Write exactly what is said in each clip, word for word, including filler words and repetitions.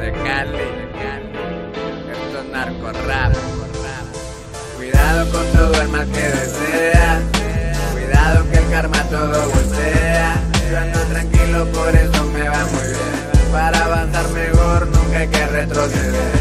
de Cali. Esto es narco rap. Cuidado con todo el mal que deseas. Cuidado que el karma todo voltea. Yo ando tranquilo, por eso me va muy bien. Para avanzar mejor nunca hay que retroceder.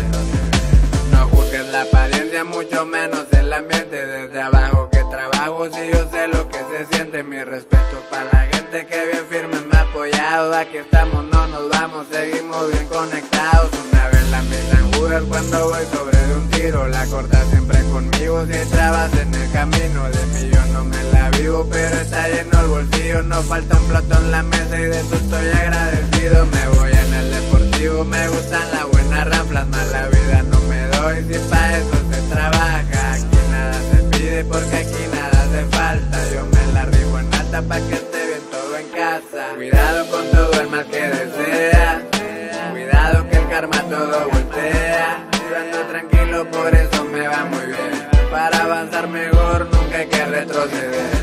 No juzgues la apariencia, mucho menos el ambiente. Desde abajo que trabajo, si yo sé lo que se siente. Mi respeto para la gente que bien firme me ha apoyado. Aquí estamos, no nos vamos, seguimos bien conectados. Una vez la misa en Judas cuando voy sobre de un tiro. La corta siempre conmigo, si hay trabas en el camino. De mí yo no me la vivo, pero está lleno el bolsillo. No falta un plato en la mesa y de eso estoy agradecido. Me voy en el deportivo, me gustan las buenas raflas. Más la vida no me doy, si pa' eso se trabaja. Aquí nada se pide porque aquí nada hace falta. Yo me la ribo en alta pa' que esté bien todo en casa. Cuidado con todo el mal que deseas. Cuidado que el karma todo voltea. Yo ando tranquilo, por eso me va muy bien. Para avanzar mejor nunca hay que retroceder.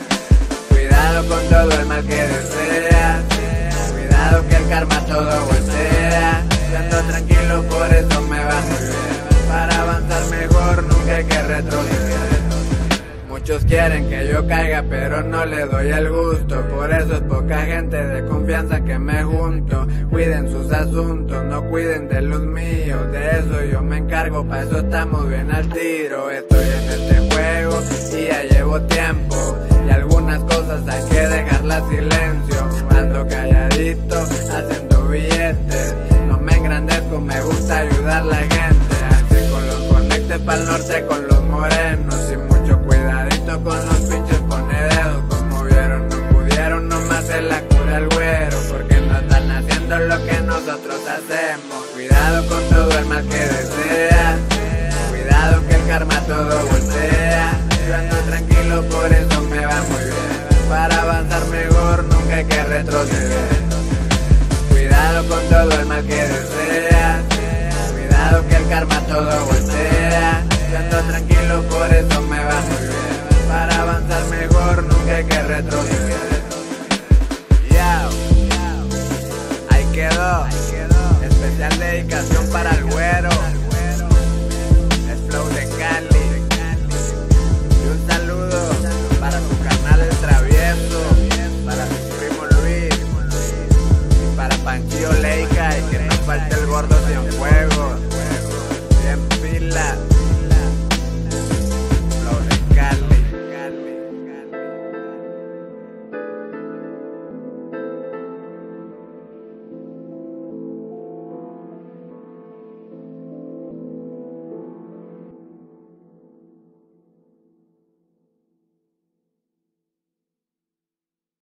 Cuidado con todo el mal que deseas. Cuidado que el karma todo voltea. Yo ando tranquilo, por eso me va muy bien. Para avanzar mejor nunca hay que retroceder. Muchos quieren que yo caiga, pero no le doy el gusto. Por eso es poca gente de confianza que me junto. Cuiden sus asuntos, no cuiden de los míos. De eso yo me encargo, pa' eso estamos bien al tiro. Estoy en este juego y ya llevo tiempo. Y algunas cosas hay que dejarlas silencio. Ando calladito, haciendo billetes. No me engrandezco, me gusta ayudar a la gente. Así con los conectes pa'l norte con los morenos. Y mucho cuidadito con los pinches ponededos. Como vieron, no pudieron, nomás se la cura el güero. Porque no están haciendo lo que nosotros hacemos. Cuidado con todo el mal que deseas. Cuidado que el karma todo voltea. Yo ando tranquilo, por eso me va muy bien. Para avanzar mejor nunca hay que retroceder. Cuidado con todo el mal que deseas. Cuidado que el karma todo voltea. Yo ando tranquilo, por eso me va muy bien. Para avanzar mejor nunca hay que retroceder. Yao, ahí quedó. Especial dedicación para el güero. Es flow de Cali. Y un saludo para tu carnal el travieso. Para tu primo Luis. Y para Panchillo Leica. Y que no falte el gordo sin fuego. Bien pila.